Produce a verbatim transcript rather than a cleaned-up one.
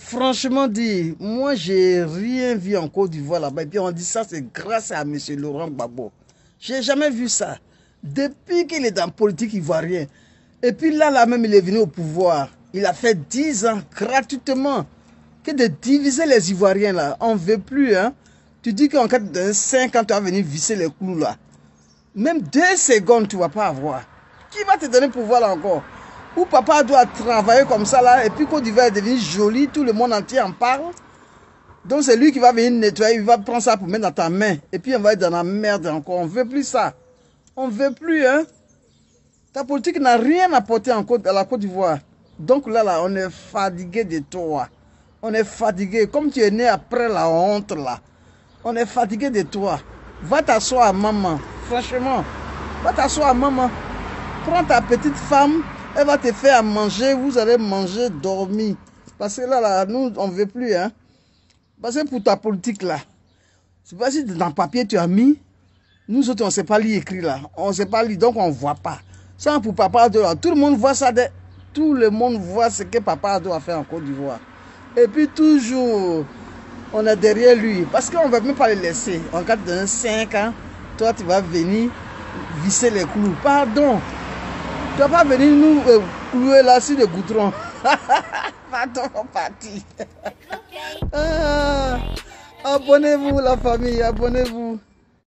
Franchement dit, moi j'ai rien vu en Côte d'Ivoire là-bas. Et puis on dit ça, c'est grâce à M. Laurent Gbagbo. J'ai jamais vu ça. Depuis qu'il est dans la politique ivoirienne. Et puis là, là même, il est venu au pouvoir. Il a fait dix ans gratuitement. Que de diviser les Ivoiriens là. On ne veut plus. Hein. Tu dis qu'en cas de cinq ans, tu vas venir visser les clous là. Même deux secondes, tu ne vas pas avoir. Qui va te donner le pouvoir là encore? Où papa doit travailler comme ça là. Et puis Côte d'Ivoire est devenue jolie. Tout le monde entier en parle. Donc c'est lui qui va venir nettoyer. Il va prendre ça pour mettre dans ta main. Et puis on va être dans la merde encore. On ne veut plus ça. On ne veut plus. Hein. Ta politique n'a rien apporté en Côte, à la Côte d'Ivoire. Donc là, là, on est fatigué de toi. On est fatigué. Comme tu es né après la honte là. On est fatigué de toi. Va t'asseoir à maman. Franchement. Va t'asseoir à maman. Prends ta petite femme. Elle va te faire à manger. Vous allez manger, dormir. Parce que là, là, nous, on ne veut plus. Hein. Parce que pour ta politique là. C'est pas si dans le papier tu as mis. Nous autres, on ne sait pas lire écrit là. On ne sait pas lire. Donc on ne voit pas. Ça pour Papa Addo, tout le monde voit ça. De... Tout le monde voit ce que Papa Addo a fait en Côte d'Ivoire. Et puis toujours, on est derrière lui. Parce qu'on ne veut même pas le laisser. En cas de cinq ans, toi tu vas venir visser les clous. Pardon. Tu ne vas pas venir nous euh, clouer là sur le goudron. Pardon, on partit. Ah, abonnez-vous la famille, abonnez-vous.